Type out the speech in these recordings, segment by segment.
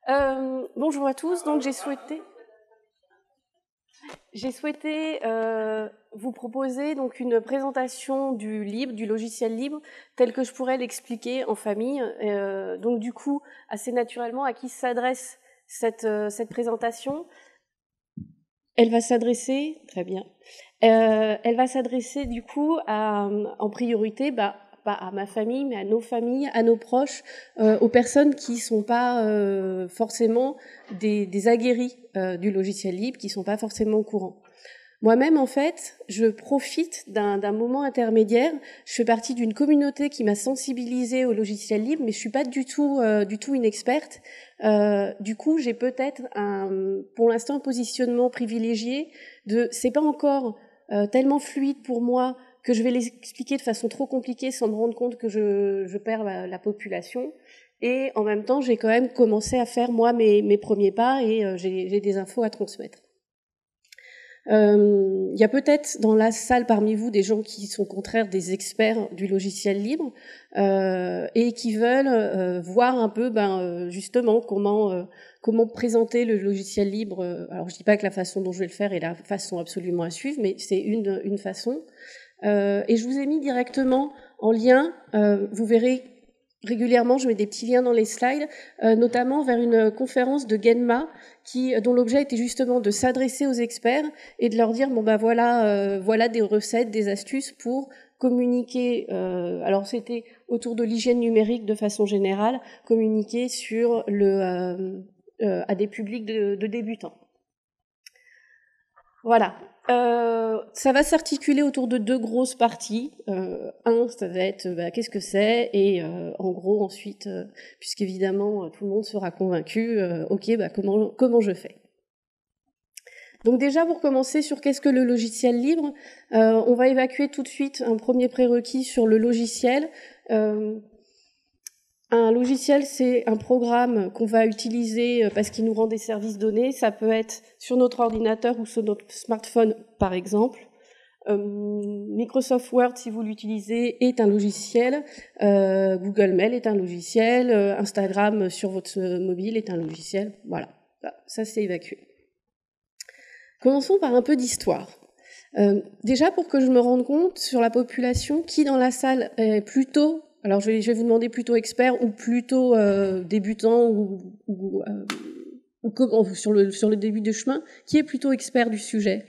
Bonjour à tous. Donc j'ai souhaité vous proposer donc une présentation du libre, du logiciel libre, tel que je pourrais l'expliquer en famille. Donc du coup, assez naturellement, à qui s'adresse cette présentation? Elle va s'adresser, très bien. Elle va s'adresser du coup en priorité, pas à ma famille, mais à nos familles, à nos proches, aux personnes qui sont pas forcément des aguerris du logiciel libre, qui sont pas forcément au courant. Moi-même, en fait, je profite d'un moment intermédiaire. Je fais partie d'une communauté qui m'a sensibilisée au logiciel libre, mais je suis pas du tout une experte. Du coup, j'ai peut-être pour l'instant, un positionnement privilégié c'est pas encore tellement fluide pour moi que je vais l'expliquer de façon trop compliquée sans me rendre compte que je perds la population. Et en même temps, j'ai quand même commencé à faire moi mes premiers pas et j'ai des infos à transmettre. Il y a peut-être dans la salle parmi vous des gens qui sont au contraire des experts du logiciel libre et qui veulent voir un peu justement comment présenter le logiciel libre. Alors je dis pas que la façon dont je vais le faire est la façon absolument à suivre, mais c'est une façon. Et je vous ai mis directement en lien, vous verrez régulièrement, je mets des petits liens dans les slides, notamment vers une conférence de Genma dont l'objet était justement de s'adresser aux experts et de leur dire voilà des recettes, des astuces pour communiquer. Alors c'était autour de l'hygiène numérique de façon générale, communiquer sur à des publics de débutants. Voilà. Ça va s'articuler autour de deux grosses parties. Ça va être qu'est-ce que c'est, et en gros ensuite, puisqu'évidemment tout le monde sera convaincu, comment je fais. Donc déjà pour commencer sur qu'est-ce que le logiciel libre, on va évacuer tout de suite un premier prérequis sur le logiciel. Un logiciel, c'est un programme qu'on va utiliser parce qu'il nous rend des services donnés. Ça peut être sur notre ordinateur ou sur notre smartphone, par exemple. Microsoft Word, si vous l'utilisez, est un logiciel. Google Mail est un logiciel. Instagram sur votre mobile est un logiciel. Voilà, ça c'est évacué. Commençons par un peu d'histoire. Déjà, pour que je me rende compte sur la population, qui dans la salle est plutôt... Alors, je vais vous demander plutôt expert ou plutôt débutant ou sur le début de chemin. Qui est plutôt expert du sujet?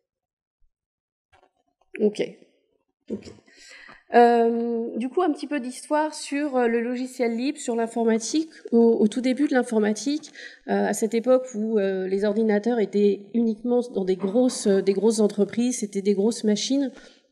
Ok. Du coup, un petit peu d'histoire sur le logiciel libre, sur l'informatique. Au tout début de l'informatique, à cette époque où les ordinateurs étaient uniquement dans des grosses entreprises, c'était des grosses machines.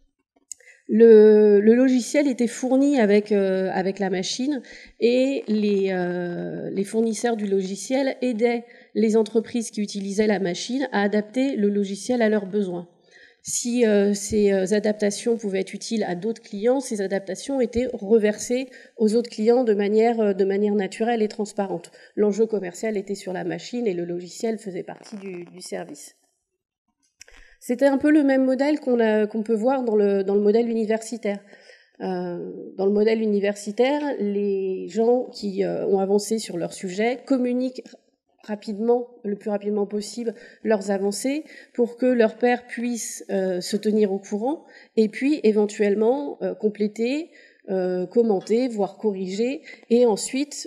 Le logiciel était fourni avec la machine et les fournisseurs du logiciel aidaient les entreprises qui utilisaient la machine à adapter le logiciel à leurs besoins. Si ces adaptations pouvaient être utiles à d'autres clients, ces adaptations étaient reversées aux autres clients de manière naturelle et transparente. L'enjeu commercial était sur la machine et le logiciel faisait partie du service. C'était un peu le même modèle qu'on peut voir dans le modèle universitaire. Dans le modèle universitaire, les gens qui ont avancé sur leur sujet communiquent rapidement, le plus rapidement possible, leurs avancées pour que leurs pairs puissent se tenir au courant et puis éventuellement compléter, commenter, voire corriger, et ensuite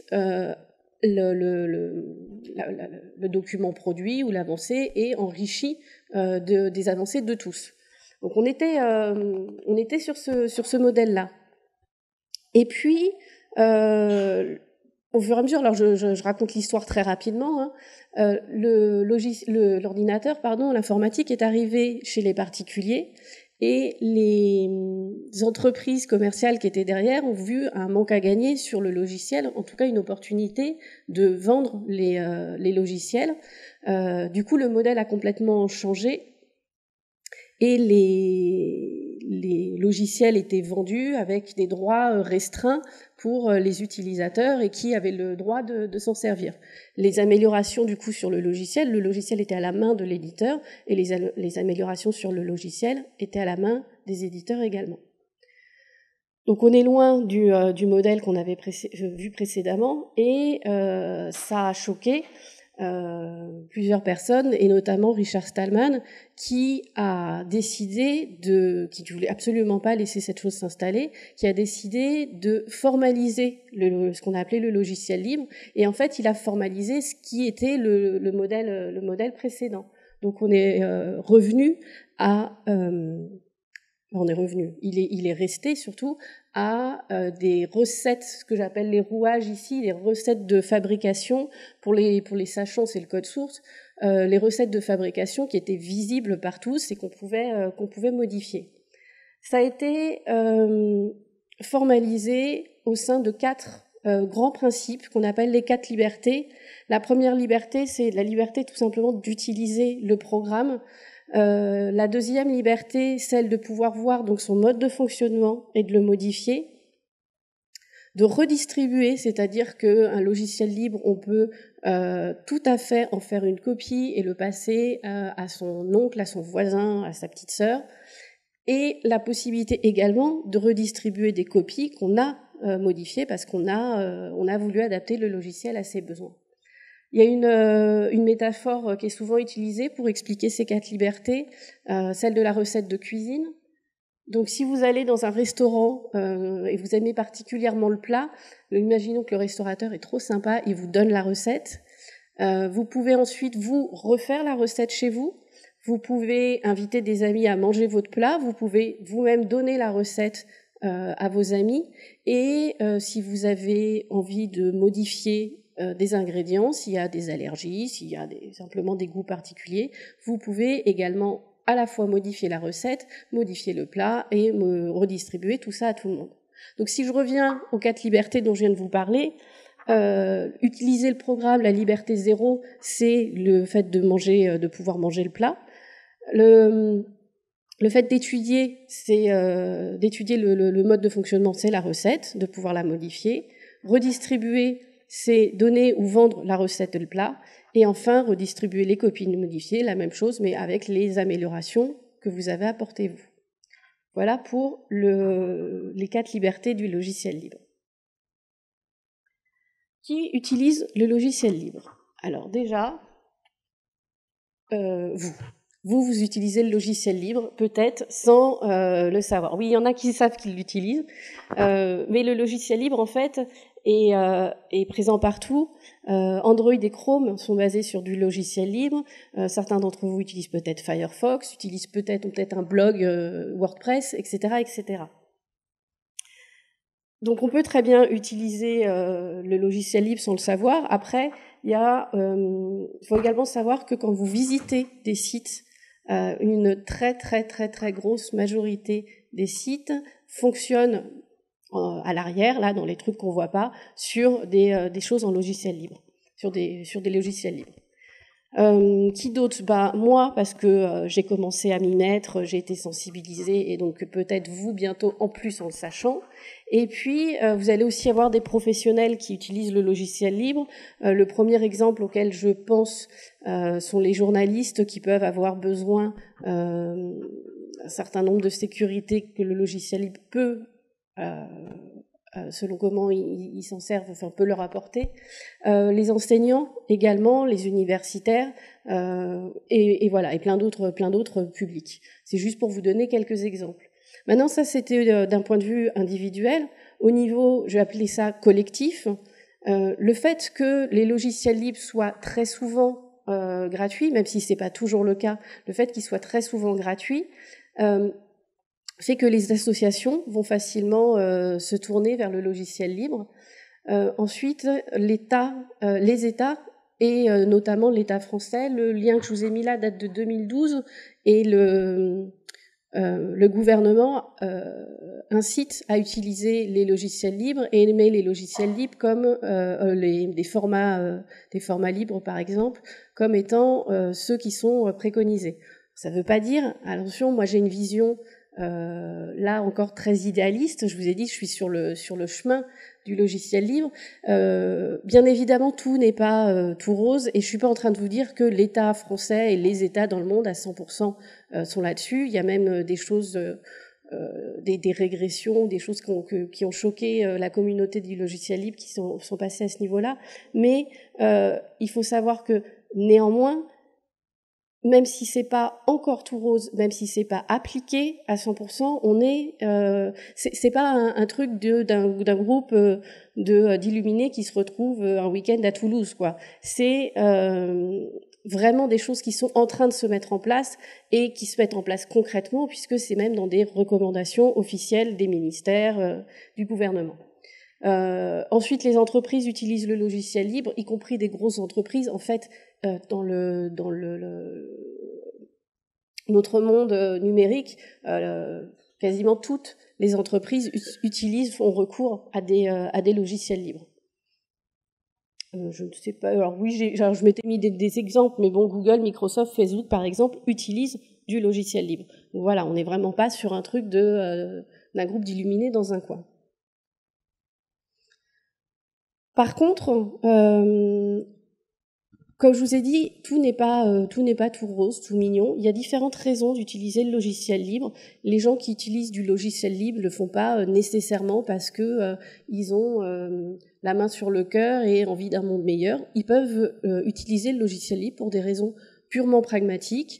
le document produit ou l'avancée est enrichi des avancées de tous. Donc on était sur ce modèle-là. Et puis au fur et à mesure, alors je raconte l'histoire très rapidement, hein, l'ordinateur, l'informatique est arrivé chez les particuliers et les entreprises commerciales qui étaient derrière ont vu un manque à gagner sur le logiciel, en tout cas une opportunité de vendre les logiciels. Du coup, le modèle a complètement changé et les logiciels étaient vendus avec des droits restreints pour les utilisateurs et qui avaient le droit de s'en servir. Les améliorations du coup sur le logiciel était à la main de l'éditeur et les améliorations sur le logiciel étaient à la main des éditeurs également. Donc on est loin du modèle qu'on avait vu précédemment, et ça a choqué plusieurs personnes, et notamment Richard Stallman, qui a décidé qui ne voulait absolument pas laisser cette chose s'installer, qui a décidé de formaliser ce qu'on a appelé le logiciel libre, et en fait il a formalisé ce qui était le modèle précédent. Donc on est revenu à il est resté surtout à des recettes, ce que j'appelle les rouages ici, les recettes de fabrication. Pour les sachants, c'est le code source. Les recettes de fabrication qui étaient visibles par tous et qu'on pouvait modifier. Ça a été formalisé au sein de 4 grands principes qu'on appelle les 4 libertés. La première liberté, c'est la liberté tout simplement d'utiliser le programme. La deuxième liberté, celle de pouvoir voir donc son mode de fonctionnement et de le modifier, de redistribuer, c'est-à-dire qu'un logiciel libre, on peut tout à fait en faire une copie et le passer à son oncle, à son voisin, à sa petite sœur, et la possibilité également de redistribuer des copies qu'on a modifiées parce qu'on a voulu adapter le logiciel à ses besoins. Il y a une métaphore qui est souvent utilisée pour expliquer ces 4 libertés, celle de la recette de cuisine. Donc si vous allez dans un restaurant et vous aimez particulièrement le plat, imaginons que le restaurateur est trop sympa, il vous donne la recette. Vous pouvez ensuite vous refaire la recette chez vous. Vous pouvez inviter des amis à manger votre plat. Vous pouvez vous-même donner la recette à vos amis. Et si vous avez envie de modifier des ingrédients, s'il y a des allergies, s'il y a simplement des goûts particuliers, vous pouvez également à la fois modifier la recette, modifier le plat et redistribuer tout ça à tout le monde. Donc si je reviens aux 4 libertés dont je viens de vous parler, utiliser le programme, la liberté 0, c'est le fait de pouvoir manger le plat. Le fait d'étudier, c'est d'étudier le mode de fonctionnement, c'est la recette, de pouvoir la modifier. Redistribuer, c'est donner ou vendre la recette et le plat. Et enfin, redistribuer les copies modifiées, la même chose, mais avec les améliorations que vous avez apportées vous. Voilà pour les 4 libertés du logiciel libre. Qui utilise le logiciel libre? Alors déjà, vous utilisez le logiciel libre, peut-être sans le savoir. Oui, il y en a qui savent qu'ils l'utilisent, mais le logiciel libre, en fait, est présent partout. Android et Chrome sont basés sur du logiciel libre. Certains d'entre vous utilisent peut-être Firefox, utilisent peut-être un blog WordPress, etc., etc. Donc on peut très bien utiliser le logiciel libre sans le savoir. Après, il faut également savoir que quand vous visitez des sites, une très très très très grosse majorité des sites fonctionnent à l'arrière, là, dans les trucs qu'on voit pas, sur des choses en logiciel libre, sur des logiciels libres. Qui d'autre? Moi, parce que j'ai commencé à m'y mettre, j'ai été sensibilisée, et donc peut-être vous bientôt en plus en le sachant. Et puis, vous allez aussi avoir des professionnels qui utilisent le logiciel libre. Le premier exemple auquel je pense sont les journalistes qui peuvent avoir besoin un certain nombre de sécurités que le logiciel libre peut selon comment ils s'en servent, enfin peut leur apporter. Les enseignants également, les universitaires, et voilà, et plein d'autres publics. C'est juste pour vous donner quelques exemples. Maintenant, ça c'était d'un point de vue individuel. Au niveau, je vais appeler ça collectif, le fait que les logiciels libres soient très souvent gratuits, même si c'est pas toujours le cas, le fait qu'ils soient très souvent gratuits, fait que les associations vont facilement se tourner vers le logiciel libre. Ensuite, les États, et notamment l'État français, le lien que je vous ai mis là date de 2012, et le gouvernement incite à utiliser les logiciels libres et met les logiciels libres comme des formats libres, par exemple, comme étant ceux qui sont préconisés. Ça ne veut pas dire, attention, moi j'ai une vision là encore très idéaliste. Je vous ai dit, je suis sur le chemin du logiciel libre. Bien évidemment, tout n'est pas tout rose, et je suis pas en train de vous dire que l'État français et les États dans le monde à 100% sont là-dessus. Il y a même des choses des régressions, des choses qui ont choqué la communauté du logiciel libre qui sont passées à ce niveau-là. Mais il faut savoir que néanmoins, même si c'est pas encore tout rose, même si c'est pas appliqué à 100%, c'est pas un truc d'un groupe d'illuminés qui se retrouvent un week-end à Toulouse, quoi. C'est vraiment des choses qui sont en train de se mettre en place et qui se mettent en place concrètement, puisque c'est même dans des recommandations officielles des ministères, du gouvernement. Ensuite, les entreprises utilisent le logiciel libre, y compris des grosses entreprises. En fait, dans notre monde numérique, quasiment toutes les entreprises font recours à des logiciels libres. Je ne sais pas. Alors oui, je m'étais mis des exemples, mais bon, Google, Microsoft, Facebook, par exemple, utilisent du logiciel libre. Donc voilà, on n'est vraiment pas sur un truc d'un groupe d'illuminés dans un coin. Par contre, comme je vous ai dit, tout n'est pas tout rose, tout mignon. Il y a différentes raisons d'utiliser le logiciel libre. Les gens qui utilisent du logiciel libre le font pas nécessairement parce que ils ont la main sur le cœur et envie d'un monde meilleur. Ils peuvent utiliser le logiciel libre pour des raisons purement pragmatiques,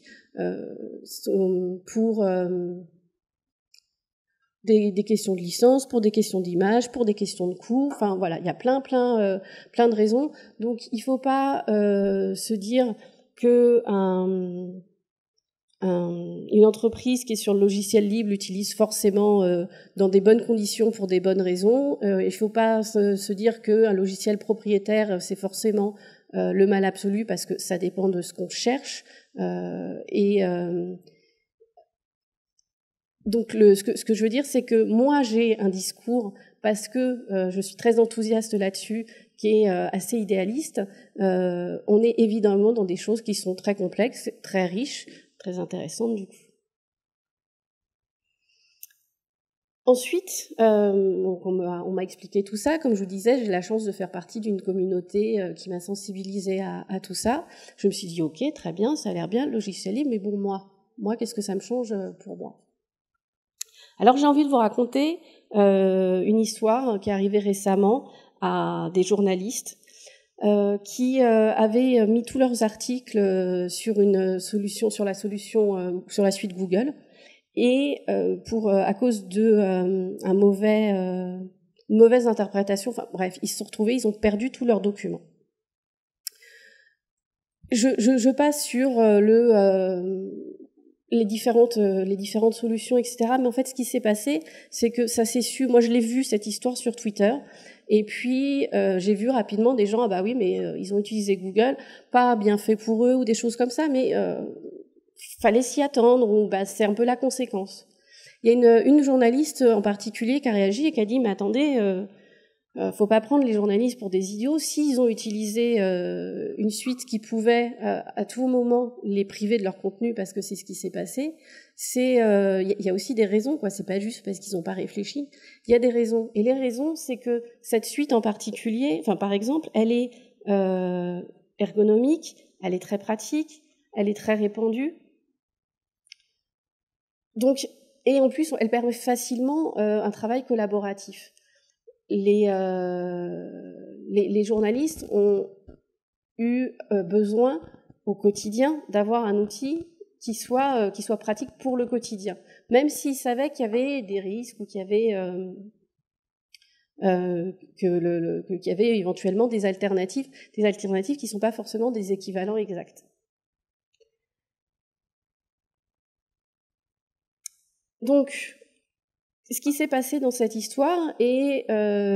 pour des questions de licence, pour des questions d'image, pour des questions de coût. Enfin voilà, il y a plein de raisons. Donc il faut pas se dire que une entreprise qui est sur le logiciel libre l'utilise forcément dans des bonnes conditions pour des bonnes raisons. Il faut pas se dire que un logiciel propriétaire c'est forcément le mal absolu, parce que ça dépend de ce qu'on cherche. Donc ce que je veux dire, c'est que moi j'ai un discours, parce que je suis très enthousiaste là-dessus, qui est assez idéaliste. On est évidemment dans des choses qui sont très complexes, très riches, très intéressantes du coup. Ensuite, on m'a expliqué tout ça. Comme je vous disais, j'ai la chance de faire partie d'une communauté qui m'a sensibilisée à tout ça. Je me suis dit, ok, très bien, ça a l'air bien, le logiciel libre, mais bon, moi, qu'est-ce que ça me change pour moi ? Alors j'ai envie de vous raconter une histoire qui est arrivée récemment à des journalistes qui avaient mis tous leurs articles sur la suite Google, et à cause de une mauvaise interprétation, enfin bref, ils se sont retrouvés, ils ont perdu tous leurs documents. Je passe sur les différentes solutions, etc. Mais en fait, ce qui s'est passé, c'est que ça s'est su. Moi, je l'ai vu, cette histoire, sur Twitter. Et puis, j'ai vu rapidement des gens, ah bah oui, mais ils ont utilisé Google, pas bien fait pour eux, ou des choses comme ça, mais fallait s'y attendre, ou bah c'est un peu la conséquence. Il y a une journaliste en particulier qui a réagi et qui a dit, mais attendez, faut pas prendre les journalistes pour des idiots. S'ils ont utilisé une suite qui pouvait à tout moment les priver de leur contenu, parce que c'est ce qui s'est passé, il y a aussi des raisons, quoi. C'est pas juste parce qu'ils n'ont pas réfléchi. Il y a des raisons, et les raisons, c'est que cette suite en particulier, enfin par exemple, elle est ergonomique, elle est très pratique, elle est très répandue. Donc, et en plus, elle permet facilement un travail collaboratif. Les journalistes ont eu besoin au quotidien d'avoir un outil qui soit pratique pour le quotidien, même s'ils savaient qu'il y avait des risques, ou qu'il y avait qu'il y avait éventuellement des alternatives qui sont pas forcément des équivalents exacts. Donc, ce qui s'est passé dans cette histoire et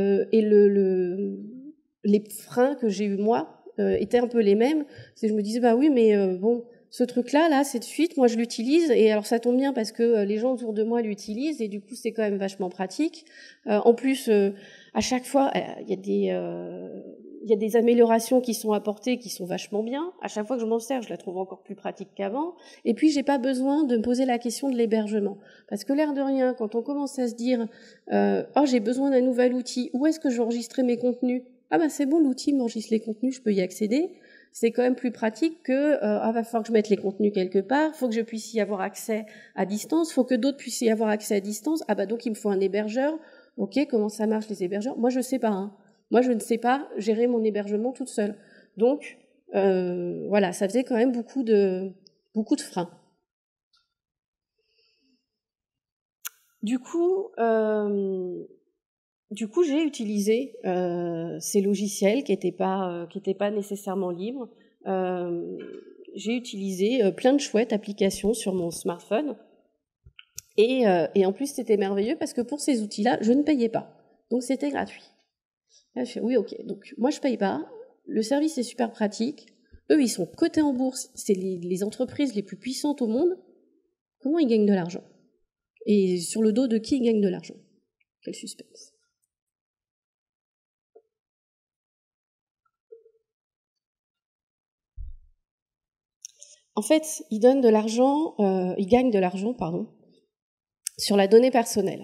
les freins que j'ai eu moi étaient un peu les mêmes. Je me disais, bah oui, mais bon, ce truc-là, cette suite, moi je l'utilise, et alors ça tombe bien parce que les gens autour de moi l'utilisent, et du coup c'est quand même vachement pratique. En plus, à chaque fois, il y a des améliorations qui sont apportées, qui sont vachement bien. À chaque fois que je m'en sers, je la trouve encore plus pratique qu'avant. Et puis, j'ai pas besoin de me poser la question de l'hébergement. Parce que l'air de rien, quand on commence à se dire oh, j'ai besoin d'un nouvel outil, où est-ce que je vais enregistrer mes contenus ? Ah bah c'est bon, l'outil m'enregistre les contenus, je peux y accéder. c'est quand même plus pratique que va falloir que je mette les contenus quelque part, faut que je puisse y avoir accès à distance, faut que d'autres puissent y avoir accès à distance. Ah bah donc il me faut un hébergeur. Ok, comment ça marche les hébergeurs? Moi je sais pas. Hein. Moi je ne sais pas gérer mon hébergement toute seule. Donc voilà, ça faisait quand même beaucoup de freins. Du coup, j'ai utilisé ces logiciels qui étaient pas nécessairement libres. J'ai utilisé plein de chouettes applications sur mon smartphone. Et en plus, c'était merveilleux parce que pour ces outils-là, je ne payais pas. Donc, c'était gratuit. Là, je fais, oui, ok. Donc, moi, je paye pas. Le service est super pratique. Eux, ils sont cotés en bourse. C'est les entreprises les plus puissantes au monde. Comment ils gagnent de l'argent? Et sur le dos de qui ils gagnent de l'argent? Quel suspense. En fait, ils gagnent de l'argent, sur la donnée personnelle.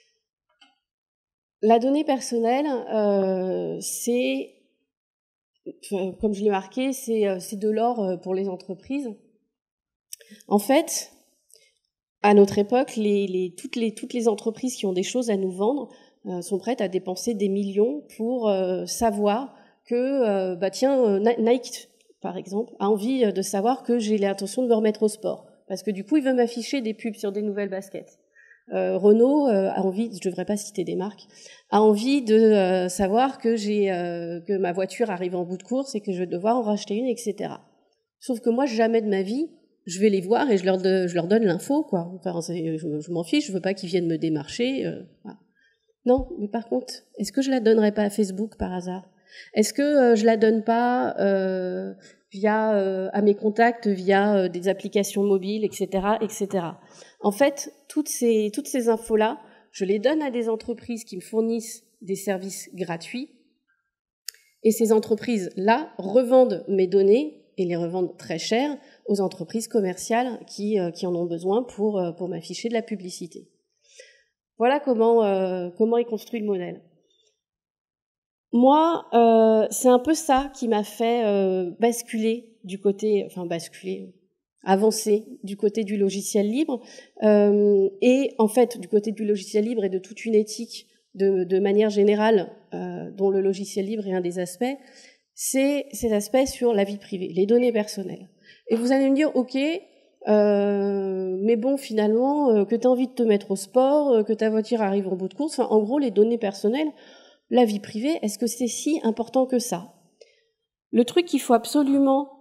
La donnée personnelle, c'est, comme je l'ai marqué, c'est de l'or pour les entreprises. En fait, à notre époque, toutes les entreprises qui ont des choses à nous vendre sont prêtes à dépenser des millions pour savoir que, Nike, par exemple, a envie de savoir que j'ai l'intention de me remettre au sport. Parce que du coup, il veut m'afficher des pubs sur des nouvelles baskets. Renault a envie, je devrais pas citer des marques, a envie de savoir que que ma voiture arrive en bout de course et que je vais devoir en racheter une, etc. Sauf que moi, jamais de ma vie, je vais les voir et je leur donne l'info, quoi. Enfin, je m'en fiche, je veux pas qu'ils viennent me démarcher. Voilà. Non, mais par contre, est-ce que je la donnerais pas à Facebook par hasard? Est-ce que je la donne pas à mes contacts via des applications mobiles, etc., etc. En fait, toutes ces infos-là, je les donne à des entreprises qui me fournissent des services gratuits, et ces entreprises-là revendent mes données et les revendent très cher aux entreprises commerciales qui en ont besoin pour m'afficher de la publicité. Voilà comment est construit le modèle. Moi, c'est un peu ça qui m'a fait avancer du côté du logiciel libre, et en fait du côté du logiciel libre et de toute une éthique de manière générale, dont le logiciel libre est un des aspects, c'est ces aspects sur la vie privée, les données personnelles. Et vous allez me dire, ok, mais bon, finalement, que tu as envie de te mettre au sport, que ta voiture arrive en bout de course, en gros, les données personnelles, la vie privée, est-ce que c'est si important que ça? Le truc qu'il faut absolument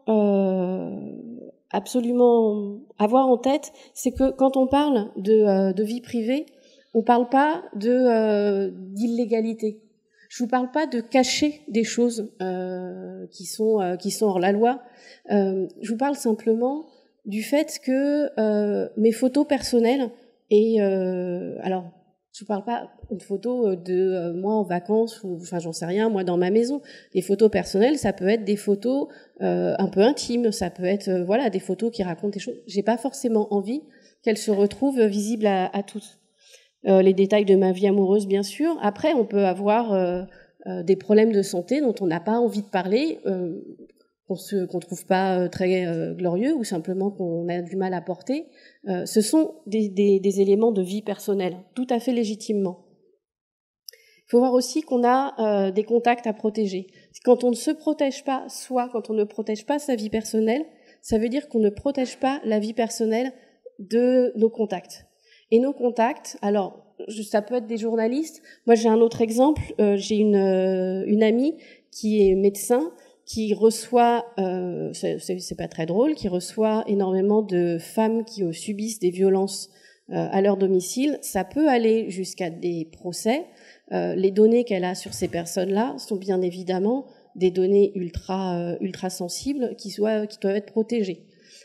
avoir en tête, c'est que quand on parle de vie privée, on parle pas d'illégalité. Je vous parle pas de cacher des choses qui sont hors la loi. Je vous parle simplement du fait que mes photos personnelles alors je parle pas une photo de moi en vacances ou enfin j'en sais rien, moi dans ma maison. Les photos personnelles, ça peut être des photos un peu intimes, ça peut être des photos qui racontent des choses. J'ai pas forcément envie qu'elles se retrouvent visibles à tous. Les détails de ma vie amoureuse, bien sûr. Après, on peut avoir des problèmes de santé dont on n'a pas envie de parler, qu'on trouve pas très glorieux ou simplement qu'on a du mal à porter. Ce sont des éléments de vie personnelle, tout à fait légitimement. Il faut voir aussi qu'on a des contacts à protéger. Quand on ne se protège pas soi, quand on ne protège pas sa vie personnelle, ça veut dire qu'on ne protège pas la vie personnelle de nos contacts. Et nos contacts, alors ça peut être des journalistes. Moi, j'ai un autre exemple. J'ai une amie qui est médecin, qui reçoit, c'est pas très drôle, qui reçoit énormément de femmes qui subissent des violences à leur domicile. Ça peut aller jusqu'à des procès. Les données qu'elle a sur ces personnes-là sont bien évidemment des données ultra sensibles qui doivent être protégées.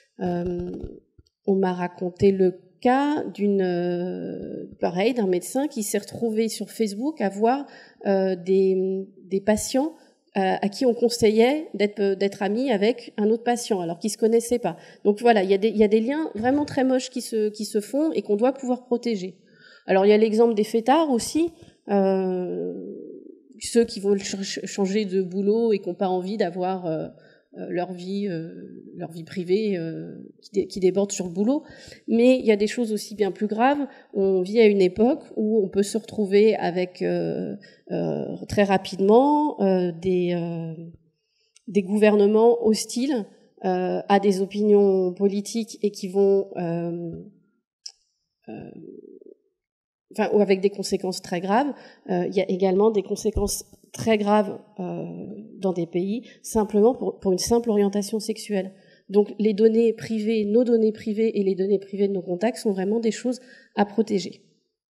On m'a raconté le cas d'un médecin qui s'est retrouvé sur Facebook à voir des patients à qui on conseillait d'être amis avec un autre patient alors qu'ils se connaissaient pas. Donc voilà, il y a des liens vraiment très moches qui se font et qu'on doit pouvoir protéger. Alors il y a l'exemple des fêtards aussi, ceux qui veulent changer de boulot et qui n'ont pas envie d'avoir leur vie privée qui déborde sur le boulot. Mais il y a des choses aussi bien plus graves. On vit à une époque où on peut se retrouver avec très rapidement des gouvernements hostiles à des opinions politiques et qui vont ou avec des conséquences très graves. Il y a également des conséquences très graves dans des pays simplement pour une simple orientation sexuelle. Donc les données privées, nos données privées et les données privées de nos contacts sont vraiment des choses à protéger.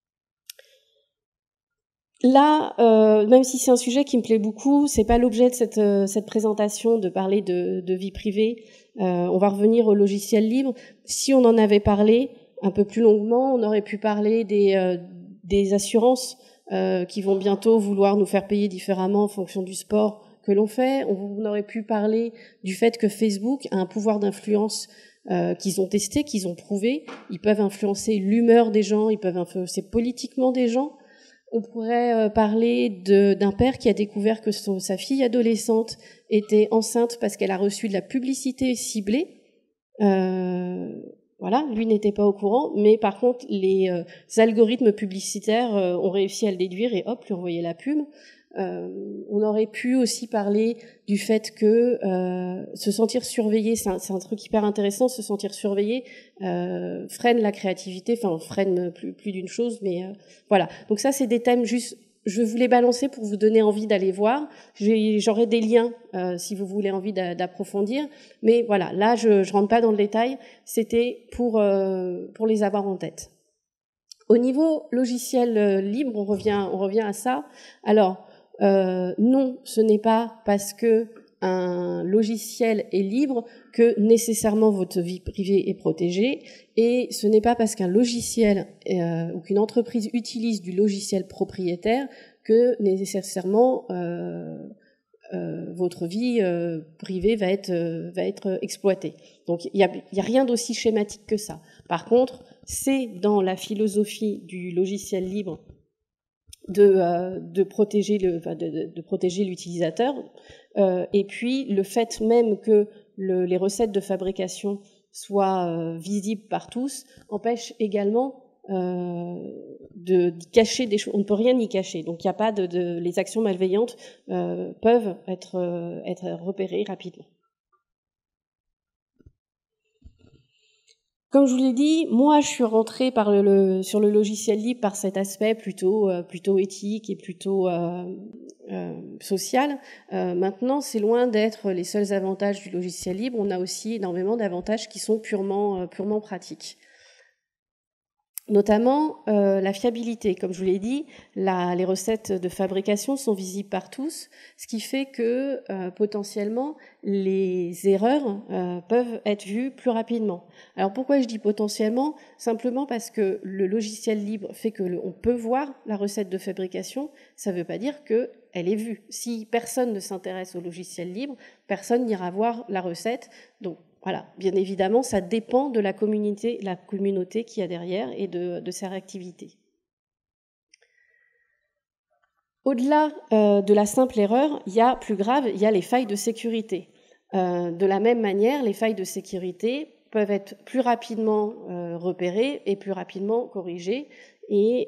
Là, même si c'est un sujet qui me plaît beaucoup, c'est pas l'objet de cette présentation de parler de vie privée. On va revenir au logiciel libre. Si on en avait parlé un peu plus longuement, on aurait pu parler des assurances qui vont bientôt vouloir nous faire payer différemment en fonction du sport que l'on fait. On aurait pu parler du fait que Facebook a un pouvoir d'influence qu'ils ont testé, qu'ils ont prouvé. Ils peuvent influencer l'humeur des gens, ils peuvent influencer politiquement des gens. On pourrait parler d'un père qui a découvert que sa fille adolescente était enceinte parce qu'elle a reçu de la publicité ciblée. Voilà, lui n'était pas au courant, mais par contre, les algorithmes publicitaires ont réussi à le déduire et hop, lui envoyer la pub. On aurait pu aussi parler du fait que se sentir surveillé, c'est un truc hyper intéressant, se sentir surveillé freine la créativité, enfin freine plus d'une chose, mais voilà. Donc ça, c'est des thèmes juste, je voulais balancer pour vous donner envie d'aller voir. J'aurai des liens si vous voulez envie d'approfondir, mais voilà, là je rentre pas dans le détail, c'était pour les avoir en tête. Au niveau logiciel libre, on revient à ça. Alors, non, ce n'est pas parce que un logiciel est libre que nécessairement votre vie privée est protégée, et ce n'est pas parce qu'un logiciel ou qu'une entreprise utilise du logiciel propriétaire que nécessairement votre vie privée va être exploitée. Donc il y a rien d'aussi schématique que ça. Par contre, c'est dans la philosophie du logiciel libre de protéger l'utilisateur, et puis le fait même que les recettes de fabrication soient visibles par tous empêche également de cacher des choses. On ne peut rien y cacher, donc il n'y a pas les actions malveillantes peuvent être repérées rapidement. Comme je vous l'ai dit, moi je suis rentrée sur le logiciel libre par cet aspect plutôt éthique et plutôt social. Maintenant, c'est loin d'être les seuls avantages du logiciel libre. On a aussi énormément d'avantages qui sont purement pratiques. Notamment la fiabilité. Comme je vous l'ai dit, les recettes de fabrication sont visibles par tous, ce qui fait que potentiellement les erreurs peuvent être vues plus rapidement. Alors pourquoi je dis potentiellement? Simplement parce que le logiciel libre fait que on peut voir la recette de fabrication, ça ne veut pas dire qu'elle est vue. Si personne ne s'intéresse au logiciel libre, personne n'ira voir la recette. Donc voilà, bien évidemment, ça dépend de la communauté qu'il y a derrière et de sa réactivité. Au-delà de la simple erreur, il y a plus grave, il y a les failles de sécurité. De la même manière, les failles de sécurité peuvent être plus rapidement repérées et plus rapidement corrigées, et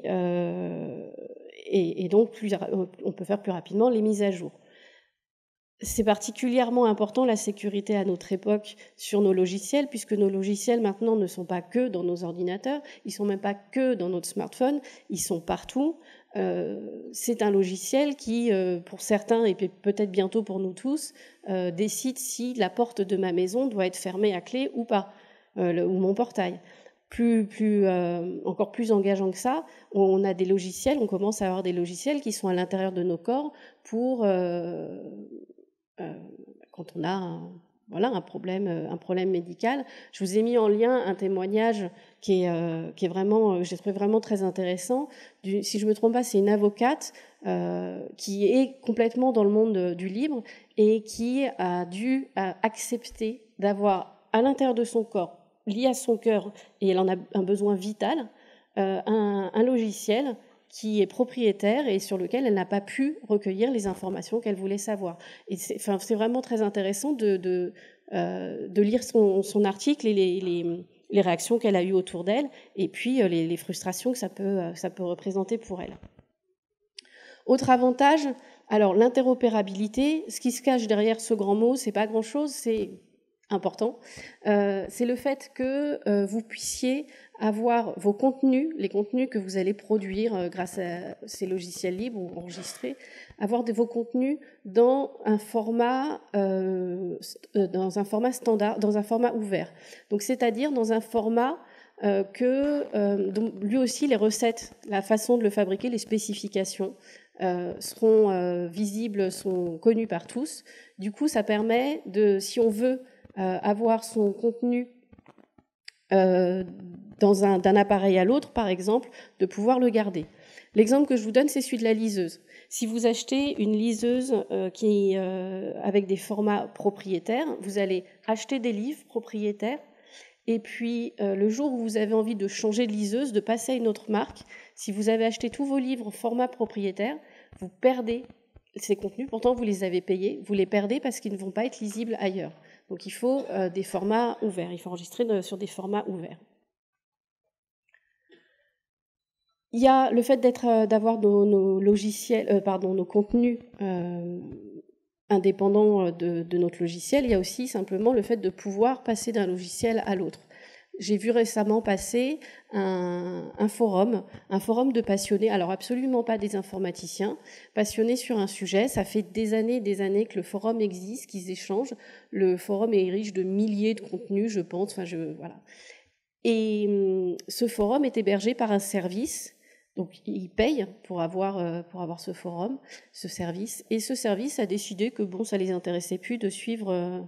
donc on peut faire plus rapidement les mises à jour. C'est particulièrement important, la sécurité à notre époque, sur nos logiciels, puisque nos logiciels maintenant ne sont pas que dans nos ordinateurs, ils sont même pas que dans notre smartphone, ils sont partout. C'est un logiciel qui, pour certains et peut-être bientôt pour nous tous, décide si la porte de ma maison doit être fermée à clé ou pas, ou mon portail. Encore plus engageant que ça, on a des logiciels, on commence à avoir des logiciels qui sont à l'intérieur de nos corps pour quand on a un problème médical. Je vous ai mis en lien un témoignage qui est vraiment, j'ai trouvé vraiment très intéressant. Si je me trompe pas, c'est une avocate qui est complètement dans le monde du libre et qui a dû accepter d'avoir à l'intérieur de son corps, lié à son cœur, et elle en a un besoin vital, un logiciel qui est propriétaire et sur lequel elle n'a pas pu recueillir les informations qu'elle voulait savoir. Et c'est vraiment très intéressant de lire son article et les réactions qu'elle a eues autour d'elle, et puis les frustrations que ça peut représenter pour elle. Autre avantage, alors l'interopérabilité, ce qui se cache derrière ce grand mot, c'est pas grand-chose, c'est important, c'est le fait que vous puissiez avoir vos contenus, les contenus que vous allez produire grâce à ces logiciels libres ou enregistrés, avoir vos contenus dans un format standard, dans un format ouvert. Donc c'est-à-dire dans un format dont lui aussi les recettes, la façon de le fabriquer, les spécifications seront visibles, sont connues par tous. Du coup, ça permet si on veut avoir son contenu d'un appareil à l'autre, par exemple, de pouvoir le garder. L'exemple que je vous donne, c'est celui de la liseuse. Si vous achetez une liseuse avec des formats propriétaires, vous allez acheter des livres propriétaires, et puis le jour où vous avez envie de changer de liseuse, de passer à une autre marque, si vous avez acheté tous vos livres format propriétaire, vous perdez ces contenus, pourtant vous les avez payés, vous les perdez parce qu'ils ne vont pas être lisibles ailleurs. Donc il faut des formats ouverts, il faut enregistrer sur des formats ouverts. Il y a le fait d'avoir nos logiciels, nos contenus indépendants de notre logiciel. Il y a aussi simplement le fait de pouvoir passer d'un logiciel à l'autre. J'ai vu récemment passer un forum de passionnés, alors absolument pas des informaticiens, passionnés sur un sujet. Ça fait des années que le forum existe, qu'ils échangent. Le forum est riche de milliers de contenus, je pense. Voilà. Et ce forum est hébergé par un service. Donc, ils payent pour avoir ce forum, ce service. Et ce service a décidé que ça les intéressait plus de suivre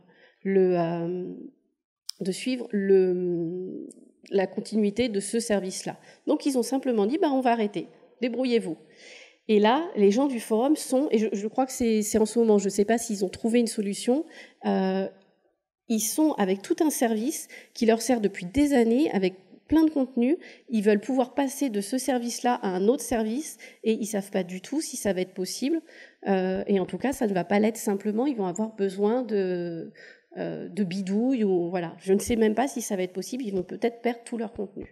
la continuité de ce service-là. Donc, ils ont simplement dit, on va arrêter, débrouillez-vous. Et là, les gens du forum et je crois que c'est en ce moment, je ne sais pas s'ils ont trouvé une solution, ils sont avec tout un service qui leur sert depuis des années, avec plein de contenus, ils veulent pouvoir passer de ce service-là à un autre service, et ils ne savent pas du tout si ça va être possible, et en tout cas, ça ne va pas l'être simplement, ils vont avoir besoin de bidouilles, ou voilà. Je ne sais même pas si ça va être possible, ils vont peut-être perdre tout leur contenu.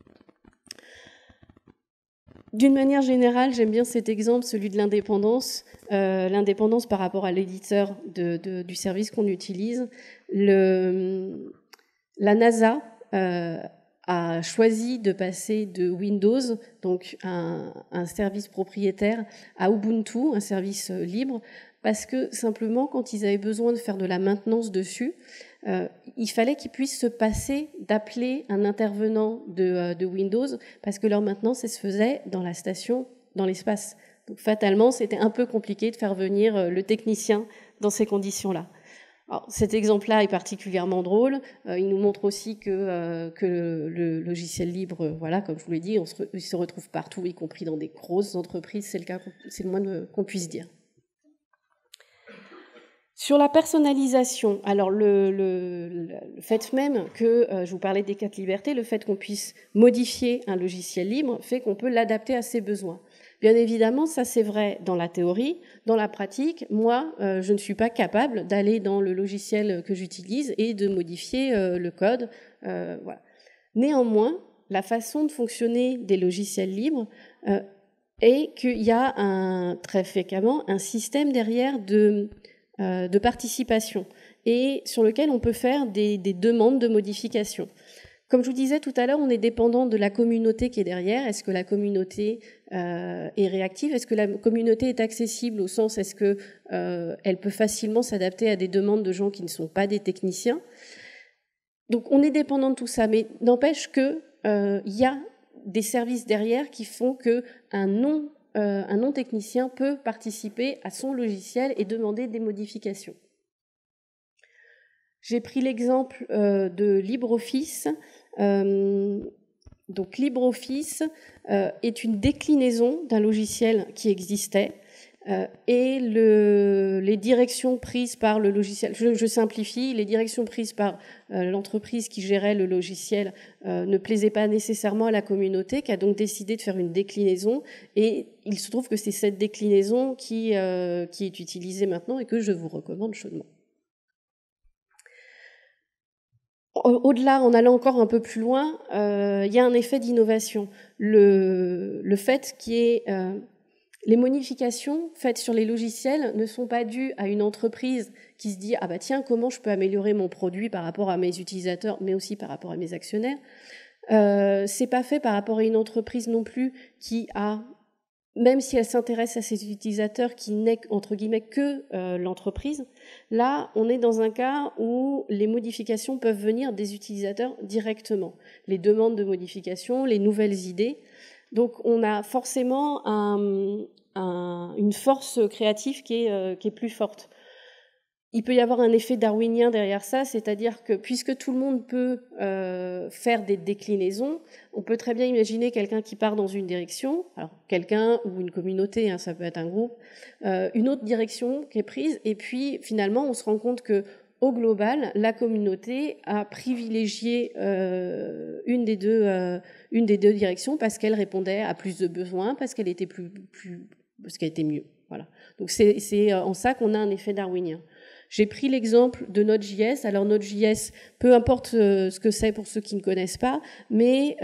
D'une manière générale, j'aime bien cet exemple, celui de l'indépendance, l'indépendance par rapport à l'éditeur du service qu'on utilise. La NASA a choisi de passer de Windows, donc un service propriétaire, à Ubuntu, un service libre, parce que simplement, quand ils avaient besoin de faire de la maintenance dessus, il fallait qu'ils puissent se passer d'appeler un intervenant de Windows, parce que leur maintenance, elle se faisait dans la station, dans l'espace. Donc fatalement, c'était un peu compliqué de faire venir le technicien dans ces conditions-là. Alors, cet exemple-là est particulièrement drôle. Il nous montre aussi que le logiciel libre, voilà, comme je vous l'ai dit, il se retrouve partout, y compris dans des grosses entreprises. C'est le moins qu'on puisse dire. Sur la personnalisation, alors le fait même que, je vous parlais des 4 libertés, le fait qu'on puisse modifier un logiciel libre fait qu'on peut l'adapter à ses besoins. Bien évidemment, ça c'est vrai dans la théorie. Dans la pratique, moi, je ne suis pas capable d'aller dans le logiciel que j'utilise et de modifier le code. Voilà. Néanmoins, la façon de fonctionner des logiciels libres est qu'il y a très fréquemment un système derrière de participation et sur lequel on peut faire des demandes de modification. Comme je vous disais tout à l'heure, on est dépendant de la communauté qui est derrière. Est-ce que la communauté est réactive? Est-ce que la communauté est accessible au sens, est-ce que elle peut facilement s'adapter à des demandes de gens qui ne sont pas des techniciens? Donc on est dépendant de tout ça, mais n'empêche que y a des services derrière qui font que un non-technicien peut participer à son logiciel et demander des modifications. J'ai pris l'exemple de LibreOffice. Donc LibreOffice est une déclinaison d'un logiciel qui existait. et les directions prises par le logiciel, je simplifie, les directions prises par l'entreprise qui gérait le logiciel ne plaisaient pas nécessairement à la communauté, qui a donc décidé de faire une déclinaison, et il se trouve que c'est cette déclinaison qui est utilisée maintenant et que je vous recommande chaudement. Au-delà, en allant encore un peu plus loin, il y a un effet d'innovation. Le fait qu'il y ait les modifications faites sur les logiciels ne sont pas dues à une entreprise qui se dit « Ah bah tiens, comment je peux améliorer mon produit par rapport à mes utilisateurs, mais aussi par rapport à mes actionnaires ?» C'est pas fait par rapport à une entreprise non plus qui a, même si elle s'intéresse à ses utilisateurs, qui n'est entre guillemets que l'entreprise. Là, on est dans un cas où les modifications peuvent venir des utilisateurs directement. Les demandes de modification, les nouvelles idées. Donc on a forcément une force créative qui est plus forte. Il peut y avoir un effet darwinien derrière ça, c'est-à-dire que puisque tout le monde peut faire des déclinaisons, on peut très bien imaginer quelqu'un qui part dans une direction, alors quelqu'un ou une communauté, hein, ça peut être un groupe, une autre direction qui est prise, et puis finalement on se rend compte que au global, la communauté a privilégié une des deux directions parce qu'elle répondait à plus de besoins, parce qu'elle était parce qu'elle était mieux. Voilà. Donc c'est en ça qu'on a un effet darwinien. J'ai pris l'exemple de Node.js. Alors Node.js, peu importe ce que c'est pour ceux qui ne connaissent pas, mais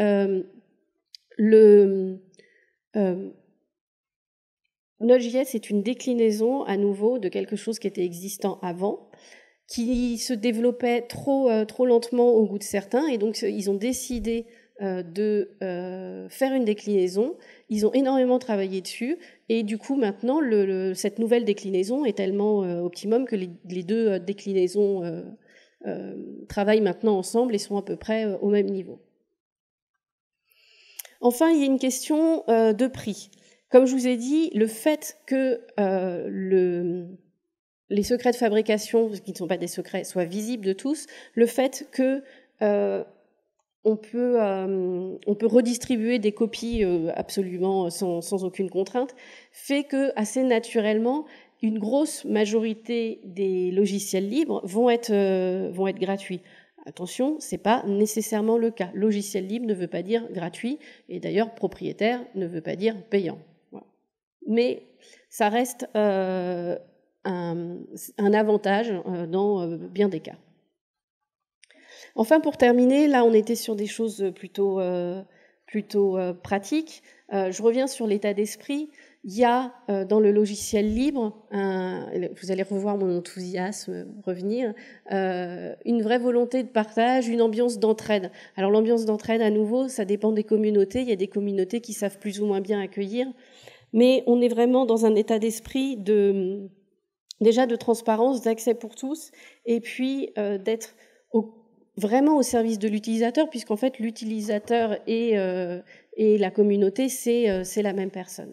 Node.js est une déclinaison à nouveau de quelque chose qui était existant avant, qui se développait trop lentement au goût de certains, et donc ils ont décidé de faire une déclinaison. Ils ont énormément travaillé dessus, et du coup maintenant cette nouvelle déclinaison est tellement optimum que les deux déclinaisons travaillent maintenant ensemble et sont à peu près au même niveau. Enfin, il y a une question de prix. Comme je vous ai dit, le fait que les secrets de fabrication, qui ne sont pas des secrets, soient visibles de tous, le fait que on peut redistribuer des copies absolument sans aucune contrainte, fait que assez naturellement, une grosse majorité des logiciels libres vont être gratuits. Attention, c'est pas nécessairement le cas. Logiciel libre ne veut pas dire gratuit, et d'ailleurs propriétaire ne veut pas dire payant. Voilà. Mais ça reste un avantage dans bien des cas. Enfin, pour terminer, là on était sur des choses plutôt pratiques. Je reviens sur l'état d'esprit. Il y a dans le logiciel libre, vous allez revoir mon enthousiasme revenir, une vraie volonté de partage, une ambiance d'entraide. Alors l'ambiance d'entraide, à nouveau, ça dépend des communautés. Il y a des communautés qui savent plus ou moins bien accueillir, mais on est vraiment dans un état d'esprit déjà de transparence, d'accès pour tous, et puis d'être vraiment au service de l'utilisateur, puisqu'en fait l'utilisateur et la communauté, c'est la même personne.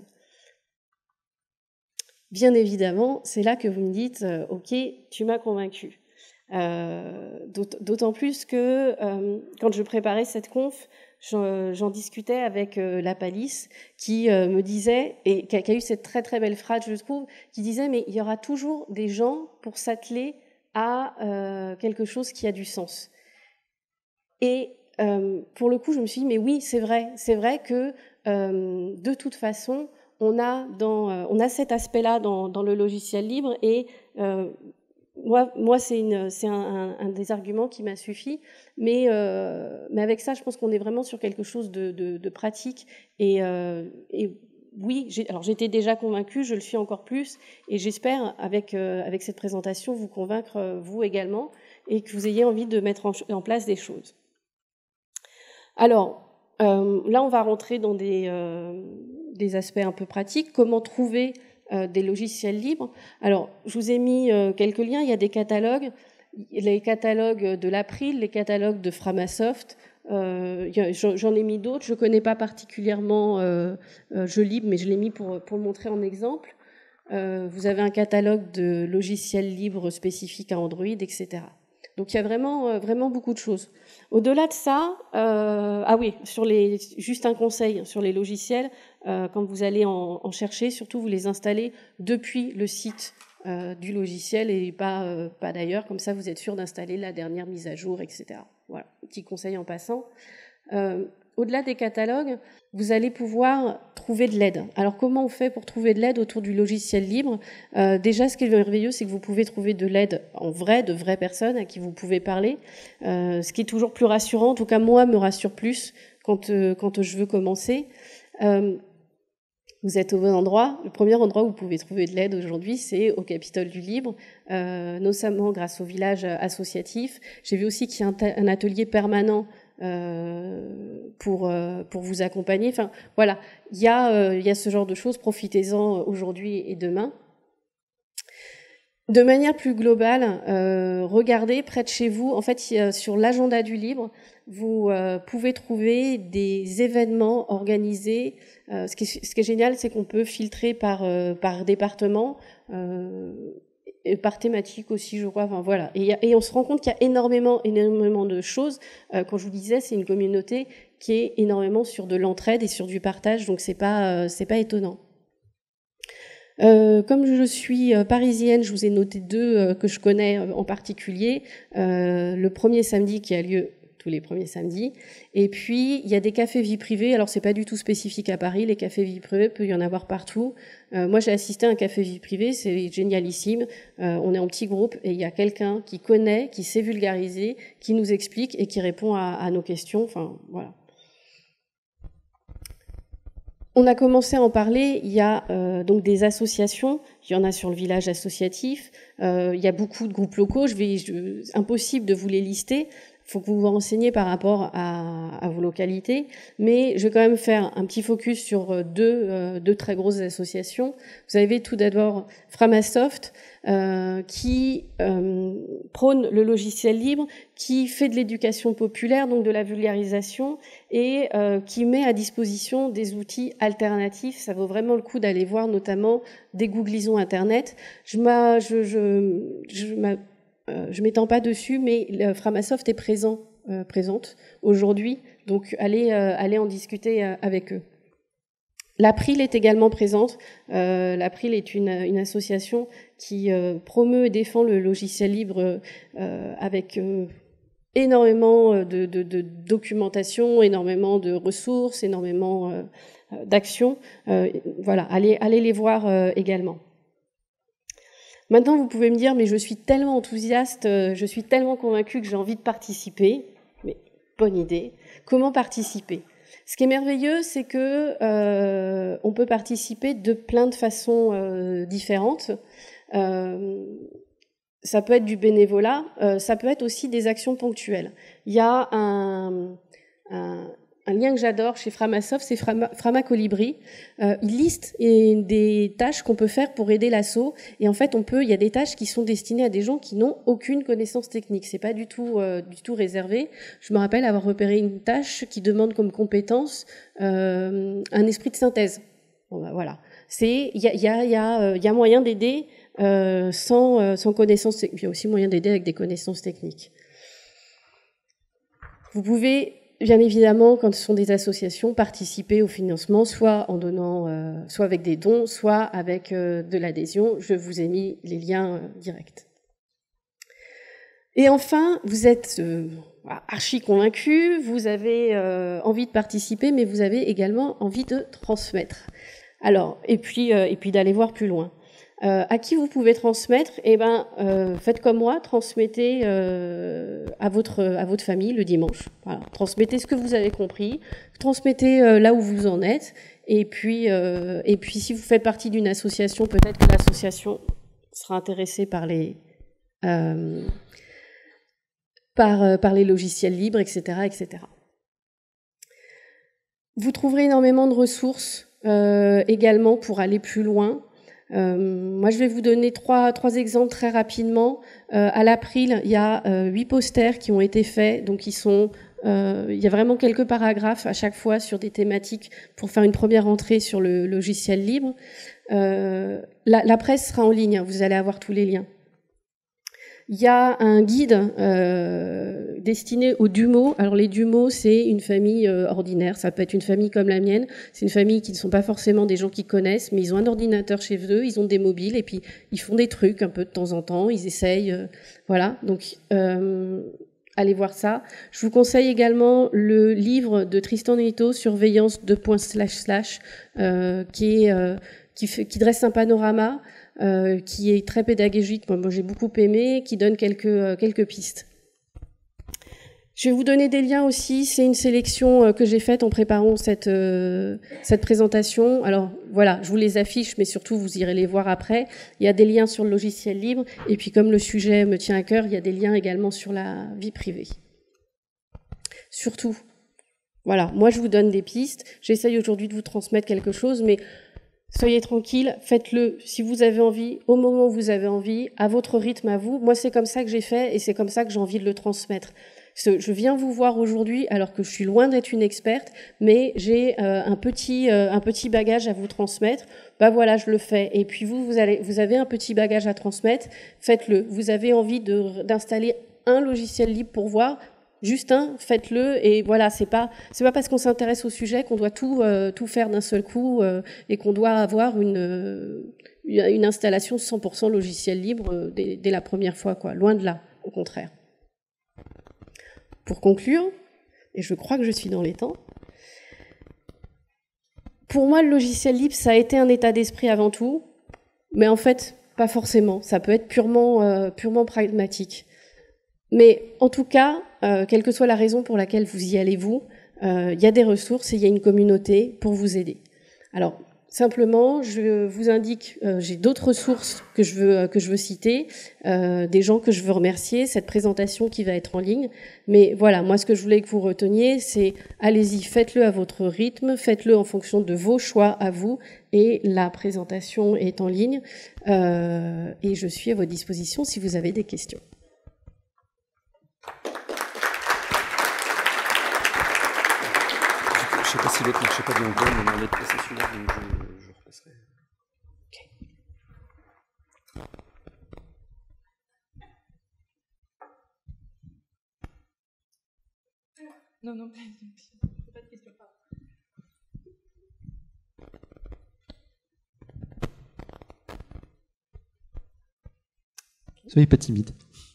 Bien évidemment, c'est là que vous me dites « Ok, tu m'as convaincu ». D'autant plus que quand je préparais cette conf, j'en discutais avec la Palisse qui me disait, et qui a eu cette très très belle phrase, je trouve, qui disait « Mais il y aura toujours des gens pour s'atteler à quelque chose qui a du sens ». Et pour le coup, je me suis dit « Mais oui, c'est vrai que de toute façon, on a cet aspect-là dans le logiciel libre, et moi c'est un des arguments qui m'a suffi, mais avec ça, je pense qu'on est vraiment sur quelque chose de pratique, et oui, j'étais déjà convaincue, je le suis encore plus, et j'espère avec cette présentation vous convaincre vous également, et que vous ayez envie de mettre en place des choses. Alors, là, on va rentrer dans des aspects un peu pratiques. Comment trouver des logiciels libres? Alors, je vous ai mis quelques liens. Il y a des catalogues, les catalogues de l'April, les catalogues de Framasoft. J'en ai mis d'autres. Je ne connais pas particulièrement Jolib, mais je l'ai mis pour le montrer en exemple. Vous avez un catalogue de logiciels libres spécifiques à Android, etc. Donc il y a vraiment beaucoup de choses. Au-delà de ça, ah oui, juste un conseil sur les logiciels, quand vous allez en chercher, surtout vous les installez depuis le site du logiciel et pas d'ailleurs, comme ça vous êtes sûr d'installer la dernière mise à jour, etc. Voilà, petit conseil en passant. Au-delà des catalogues, vous allez pouvoir trouver de l'aide. Alors comment on fait pour trouver de l'aide autour du logiciel libre ? Déjà, ce qui est merveilleux, c'est que vous pouvez trouver de l'aide en vrai, de vraies personnes à qui vous pouvez parler, ce qui est toujours plus rassurant. En tout cas, moi, me rassure plus quand je veux commencer. Vous êtes au bon endroit. Le premier endroit où vous pouvez trouver de l'aide aujourd'hui, c'est au Capitole du Libre, notamment grâce au village associatif. J'ai vu aussi qu'il y a un atelier permanent pour vous accompagner. Enfin, voilà, il y a ce genre de choses. Profitez-en aujourd'hui et demain. De manière plus globale, regardez près de chez vous. En fait, sur l'agenda du libre, vous pouvez trouver des événements organisés. Ce qui est génial, c'est qu'on peut filtrer par département, et par thématique aussi, je crois. Enfin, voilà. Et on se rend compte qu'il y a énormément de choses. Quand je vous disais, c'est une communauté qui est énormément sur de l'entraide et sur du partage, donc c'est pas étonnant. Comme je suis parisienne, je vous ai noté deux que je connais en particulier. Le premier samedi qui a lieu tous les premiers samedis. Et puis, il y a des cafés vie privée. Alors, c'est pas du tout spécifique à Paris. Les cafés vie privée, peut y en avoir partout. Moi, j'ai assisté à un café vie privée. C'est génialissime. On est en petit groupe et il y a quelqu'un qui connaît, qui sait vulgariser, qui nous explique et qui répond à nos questions. Enfin, voilà. On a commencé à en parler, il y a donc des associations, il y en a sur le village associatif, il y a beaucoup de groupes locaux, impossible de vous les lister, il faut que vous vous renseigniez par rapport à vos localités, mais je vais quand même faire un petit focus sur deux très grosses associations. Vous avez tout d'abord Framasoft, qui prône le logiciel libre, qui fait de l'éducation populaire, donc de la vulgarisation, et qui met à disposition des outils alternatifs. Ça vaut vraiment le coup d'aller voir, notamment des googlisons Internet. Je m'étends pas dessus, mais Framasoft est présente aujourd'hui, donc allez en discuter avec eux. L'April est également présente. L'April est une association qui promeut et défend le logiciel libre avec énormément de documentation, énormément de ressources, énormément d'actions. Voilà, allez les voir également. Maintenant, vous pouvez me dire, mais je suis tellement enthousiaste, je suis tellement convaincue que j'ai envie de participer. Mais bonne idée. Comment participer ? Ce qui est merveilleux, c'est que on peut participer de plein de façons différentes. Ça peut être du bénévolat, ça peut être aussi des actions ponctuelles. Il y a un lien que j'adore chez Framasoft, c'est Framacolibri. Il liste des tâches qu'on peut faire pour aider l'asso. Et en fait, il y a des tâches qui sont destinées à des gens qui n'ont aucune connaissance technique. C'est pas du tout réservé. Je me rappelle avoir repéré une tâche qui demande comme compétence un esprit de synthèse. Bon, ben, voilà. Il y a moyen d'aider sans connaissance. Il y a aussi moyen d'aider avec des connaissances techniques. Vous pouvez bien évidemment, quand ce sont des associations, participer au financement, soit en donnant, soit avec des dons, soit avec de l'adhésion. Je vous ai mis les liens directs. Et enfin, vous êtes archi convaincu, vous avez envie de participer, mais vous avez également envie de transmettre. Alors, et puis d'aller voir plus loin. À qui vous pouvez transmettre ? Eh ben, faites comme moi, transmettez à votre famille le dimanche. Voilà. Transmettez ce que vous avez compris, transmettez là où vous en êtes, et puis si vous faites partie d'une association, peut-être que l'association sera intéressée par les logiciels libres, etc., etc. Vous trouverez énormément de ressources également pour aller plus loin. Moi, je vais vous donner trois exemples très rapidement. À l'April, il y a 8 posters qui ont été faits, donc il y a vraiment quelques paragraphes à chaque fois sur des thématiques pour faire une première entrée sur le logiciel libre. La presse sera en ligne, hein, vous allez avoir tous les liens. Il y a un guide destiné aux Dumeaux. Alors les Dumeaux, c'est une famille ordinaire. Ça peut être une famille comme la mienne. C'est une famille qui ne sont pas forcément des gens qui connaissent, mais ils ont un ordinateur chez eux, ils ont des mobiles et puis ils font des trucs un peu de temps en temps. Ils essayent, voilà. Donc allez voir ça. Je vous conseille également le livre de Tristan Neto, Surveillance qui dresse un panorama. Qui est très pédagogique, moi j'ai beaucoup aimé, qui donne quelques pistes. Je vais vous donner des liens aussi, c'est une sélection que j'ai faite en préparant cette présentation. Alors voilà, je vous les affiche, mais surtout vous irez les voir après. Il y a des liens sur le logiciel libre, et puis comme le sujet me tient à cœur, il y a des liens également sur la vie privée. Surtout, voilà, moi je vous donne des pistes, j'essaye aujourd'hui de vous transmettre quelque chose, mais soyez tranquille, faites-le si vous avez envie, au moment où vous avez envie, à votre rythme à vous. Moi, c'est comme ça que j'ai fait et c'est comme ça que j'ai envie de le transmettre. Je viens vous voir aujourd'hui alors que je suis loin d'être une experte, mais j'ai un petit bagage à vous transmettre. Bah voilà, je le fais. Et puis vous avez un petit bagage à transmettre, faites-le. Vous avez envie d'installer un logiciel libre pour voir. Juste faites-le, et voilà, c'est pas parce qu'on s'intéresse au sujet qu'on doit tout faire d'un seul coup et qu'on doit avoir une installation 100% logiciel libre dès la première fois, quoi. Loin de là, au contraire. Pour conclure, et je crois que je suis dans les temps, pour moi, le logiciel libre, ça a été un état d'esprit avant tout, mais en fait, pas forcément. Ça peut être purement pragmatique. Mais en tout cas, quelle que soit la raison pour laquelle vous y allez vous, il y a des ressources et il y a une communauté pour vous aider. Alors, simplement, je vous indique, j'ai d'autres ressources que je veux citer, des gens que je veux remercier, cette présentation qui va être en ligne. Mais voilà, moi, ce que je voulais que vous reteniez, c'est allez-y, faites-le à votre rythme, faites-le en fonction de vos choix à vous. Et la présentation est en ligne. Et je suis à votre disposition si vous avez des questions. Je ne sais pas si l'autre ne marchait pas bien encore, mais on allait passer celui-là, donc je repasserai. Okay. Non, pas de question. Soyez pas timide.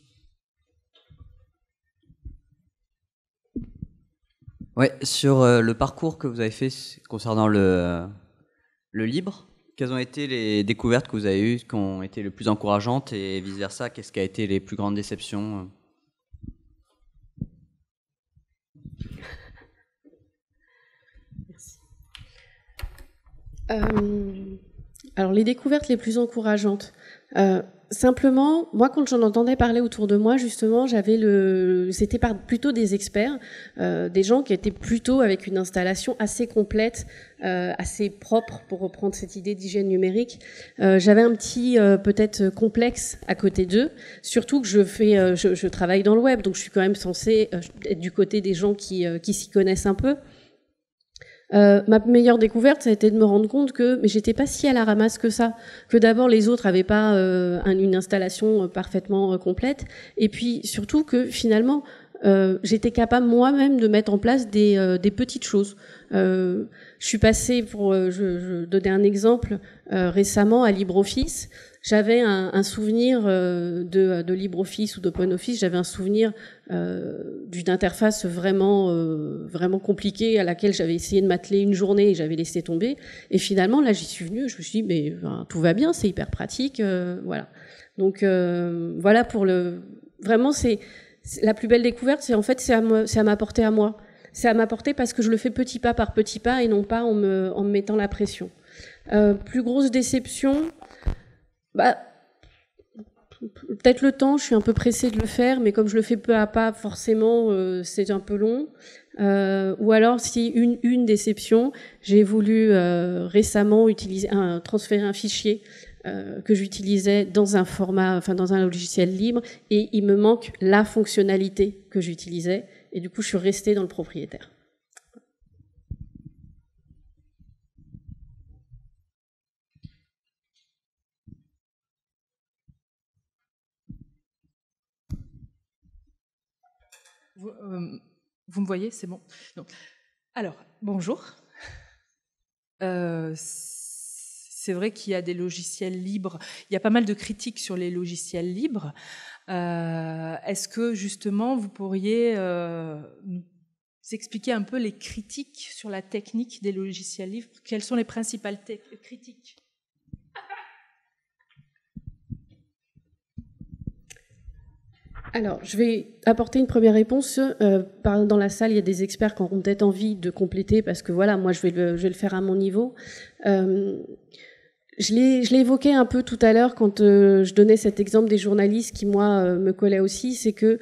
Ouais, sur le parcours que vous avez fait concernant le libre, quelles ont été les découvertes que vous avez eues, qui ont été les plus encourageantes, et vice-versa, qu'est-ce qui a été les plus grandes déceptions? Merci. Alors, les découvertes les plus encourageantes. Simplement, moi, quand j'en entendais parler autour de moi, justement, c'était plutôt des experts, des gens qui étaient plutôt avec une installation assez complète, assez propre, pour reprendre cette idée d'hygiène numérique. J'avais un petit, peut-être, complexe à côté d'eux, surtout que je travaille dans le web, donc je suis quand même censée être du côté des gens qui s'y connaissent un peu. Ma meilleure découverte, ça a été de me rendre compte que j'étais pas si à la ramasse que ça, que d'abord les autres avaient pas une installation parfaitement complète, et puis surtout que finalement j'étais capable moi-même de mettre en place des petites choses. Je suis passée, pour je donnais un exemple, récemment à LibreOffice. J'avais un souvenir de LibreOffice ou d'OpenOffice, j'avais un souvenir d'une interface vraiment compliquée à laquelle j'avais essayé de m'atteler une journée et j'avais laissé tomber. Et finalement, là, j'y suis venue, je me suis dit, mais tout va bien, c'est hyper pratique, voilà. Donc voilà pour vraiment, c'est la plus belle découverte, c'est à m'apporter à moi. C'est à m'apporter parce que je le fais petit pas par petit pas et non pas en me mettant la pression. Plus grosse déception, peut-être le temps, je suis un peu pressée de le faire, mais comme je le fais peu à pas, forcément, c'est un peu long. Ou alors, si une déception, j'ai voulu récemment transférer un fichier que j'utilisais dans un format, dans un logiciel libre, et il me manque la fonctionnalité que j'utilisais, et du coup, je suis restée dans le propriétaire. Vous me voyez, c'est bon. Non. Alors, bonjour. C'est vrai qu'il y a des logiciels libres. Il y a pas mal de critiques sur les logiciels libres. Est-ce que, justement, vous pourriez nous expliquer un peu les critiques sur la technique des logiciels libres? Quelles sont les principales critiques? Alors, je vais apporter une première réponse. Dans la salle, il y a des experts qui auront peut-être envie de compléter, parce que voilà, moi, je vais le faire à mon niveau. Je l'ai évoqué un peu tout à l'heure quand je donnais cet exemple des journalistes qui, moi, me collait aussi, c'est que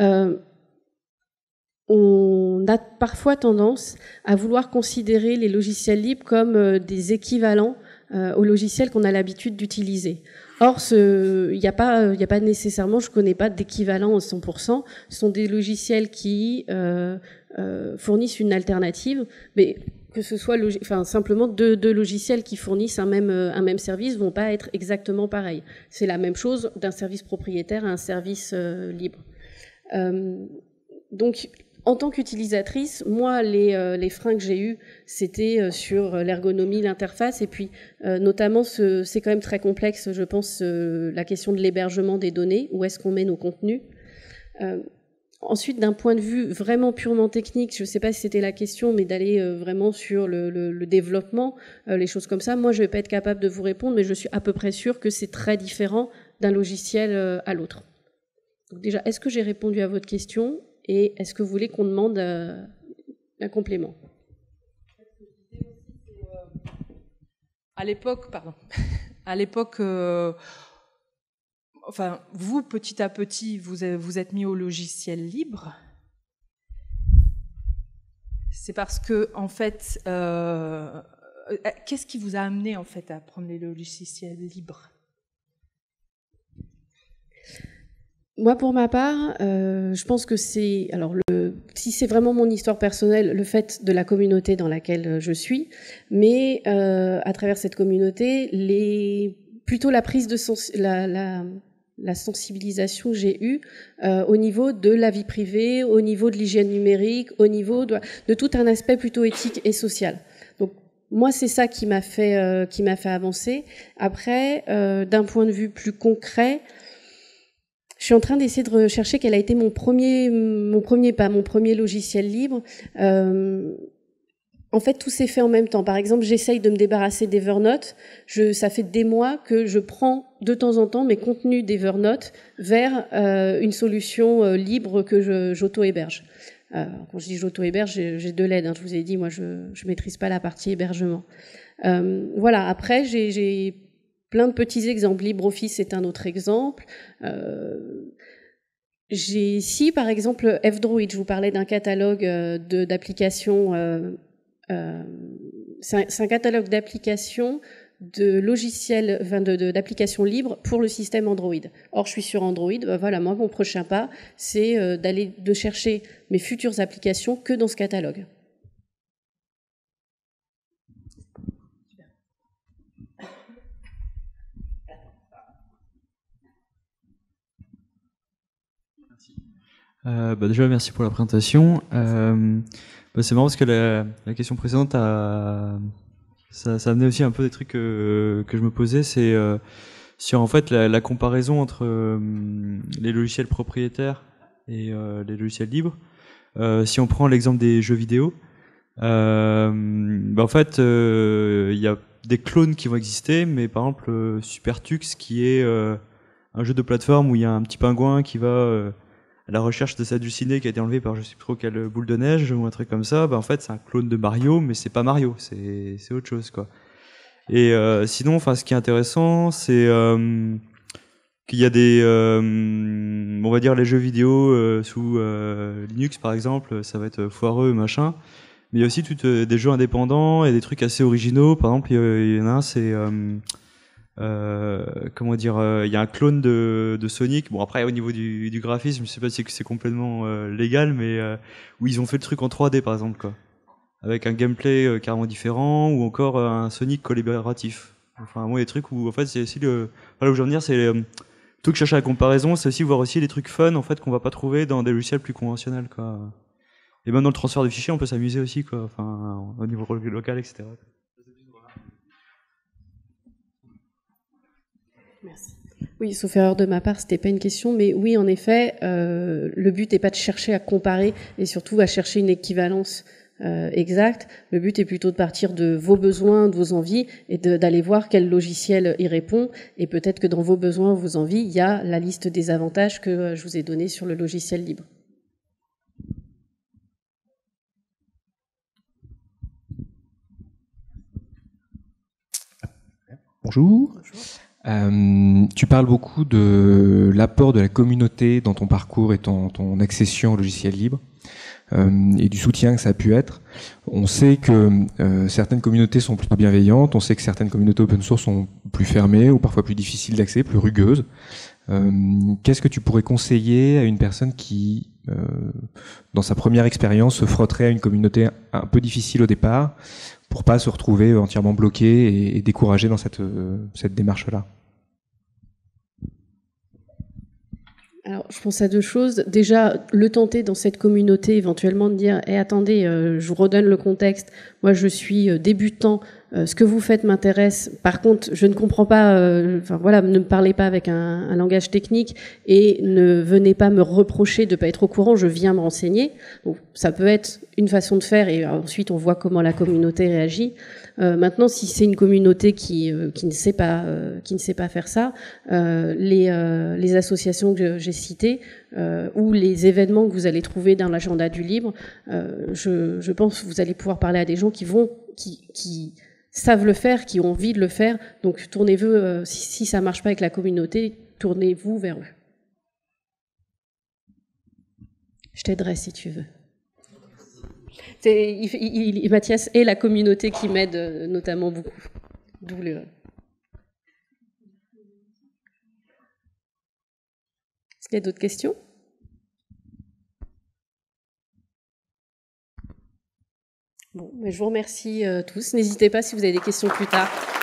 on a parfois tendance à vouloir considérer les logiciels libres comme des équivalents aux logiciels qu'on a l'habitude d'utiliser. Or, il n'y a pas nécessairement, je connais pas d'équivalent à 100%. Ce sont des logiciels qui fournissent une alternative, mais que ce soit, simplement deux logiciels qui fournissent un même service vont pas être exactement pareils. C'est la même chose d'un service propriétaire à un service libre. Donc, en tant qu'utilisatrice, moi, les freins que j'ai eus, c'était sur l'ergonomie, l'interface, et puis notamment, c'est quand même très complexe, je pense, la question de l'hébergement des données, où est-ce qu'on met nos contenus. Ensuite, d'un point de vue vraiment purement technique, je ne sais pas si c'était la question, mais d'aller vraiment sur le développement, les choses comme ça, moi, je ne vais pas être capable de vous répondre, mais je suis à peu près sûre que c'est très différent d'un logiciel à l'autre. Donc déjà, est-ce que j'ai répondu à votre question ? Et est-ce que vous voulez qu'on demande un complément? À l'époque, enfin, vous, petit à petit, vous êtes mis au logiciel libre. C'est parce que, en fait, qu'est-ce qui vous a amené, en fait, à prendre les logiciels libres? Moi, pour ma part, je pense que c'est, si c'est vraiment mon histoire personnelle, le fait de la communauté dans laquelle je suis, mais à travers cette communauté, plutôt la prise de la sensibilisation que j'ai eue au niveau de la vie privée, au niveau de l'hygiène numérique, au niveau de tout un aspect plutôt éthique et social. Donc moi, c'est ça qui m'a fait avancer. Après, d'un point de vue plus concret, je suis en train d'essayer de rechercher quel a été mon premier logiciel libre. En fait, tout s'est fait en même temps. Par exemple, j'essaye de me débarrasser d'Evernote. Ça fait des mois que je prends de temps en temps mes contenus d'Evernote vers une solution libre que j'auto-héberge. Quand je dis j'auto-héberge, j'ai de l'aide. Je vous ai dit, moi, je maîtrise pas la partie hébergement. Voilà. Après, j'ai plein de petits exemples. LibreOffice est un autre exemple. J'ai ici, par exemple, F-Droid. Je vous parlais d'un catalogue d'applications. C'est un catalogue d'applications de logiciels, d'applications libres pour le système Android. Or, je suis sur Android. Voilà, moi, mon prochain pas, c'est de chercher mes futures applications que dans ce catalogue. Déjà, merci pour la présentation. C'est marrant parce que la question précédente ça amenait aussi un peu des trucs que je me posais. C'est sur en fait la comparaison entre les logiciels propriétaires et les logiciels libres. Si on prend l'exemple des jeux vidéo, en fait, il y a des clones qui vont exister, mais par exemple Supertux, qui est un jeu de plateforme où il y a un petit pingouin qui va à la recherche de sa dulcinée qui a été enlevée par je sais plus trop quelle boule de neige ou un truc comme ça, en fait c'est un clone de Mario, mais c'est pas Mario, c'est autre chose quoi. Et sinon, enfin, ce qui est intéressant, c'est qu'il y a des, on va dire les jeux vidéo sous Linux par exemple, ça va être foireux machin, mais il y a aussi des jeux indépendants et des trucs assez originaux. Par exemple, il y en a un, c'est comment dire, il y a un clone de Sonic. Bon, après au niveau du graphisme, je sais pas si c'est complètement légal, mais où ils ont fait le truc en 3D par exemple quoi, avec un gameplay carrément différent, ou encore un Sonic collaboratif. Enfin, moi, des trucs où en fait c'est aussi là où je veux en venir, c'est plutôt que chercher la comparaison, c'est aussi voir aussi des trucs fun en fait qu'on va pas trouver dans des logiciels plus conventionnels, quoi. Et même dans le transfert de fichiers, on peut s'amuser aussi, quoi. Enfin, au niveau local, etc. Merci. Oui, sauf erreur de ma part, c'était pas une question, mais oui, en effet, le but n'est pas de chercher à comparer et surtout à chercher une équivalence exacte. Le but est plutôt de partir de vos besoins, de vos envies et d'aller voir quel logiciel y répond. Et peut-être que dans vos besoins, vos envies, il y a la liste des avantages que je vous ai donnés sur le logiciel libre. Bonjour. Tu parles beaucoup de l'apport de la communauté dans ton parcours et ton accession au logiciel libre et du soutien que ça a pu être. On sait que certaines communautés sont plutôt bienveillantes, on sait que certaines communautés open source sont plus fermées ou parfois plus difficiles d'accès, plus rugueuses. Qu'est-ce que tu pourrais conseiller à une personne qui, dans sa première expérience, se frotterait à une communauté un peu difficile au départ pour pas se retrouver entièrement bloqué et découragé dans cette démarche-là? Alors, je pense à deux choses. Déjà, le tenter dans cette communauté, éventuellement de dire attendez, je vous redonne le contexte. Moi, je suis débutant. Ce que vous faites m'intéresse. Par contre, je ne comprends pas. Enfin voilà, ne me parlez pas avec un langage technique et ne venez pas me reprocher de ne pas être au courant. Je viens me renseigner. Donc, ça peut être une façon de faire et ensuite on voit comment la communauté réagit. Maintenant, si c'est une communauté qui ne sait pas faire ça, les associations que j'ai citées ou les événements que vous allez trouver dans l'agenda du libre, je pense que vous allez pouvoir parler à des gens qui savent le faire, qui ont envie de le faire. Donc tournez-vous, si ça marche pas avec la communauté, tournez-vous vers eux. Je t'aiderai si tu veux. Mathias et la communauté qui m'aide notamment beaucoup. D'où le... Est-ce qu'il y a d'autres questions ? Bon, je vous remercie tous. N'hésitez pas si vous avez des questions plus tard.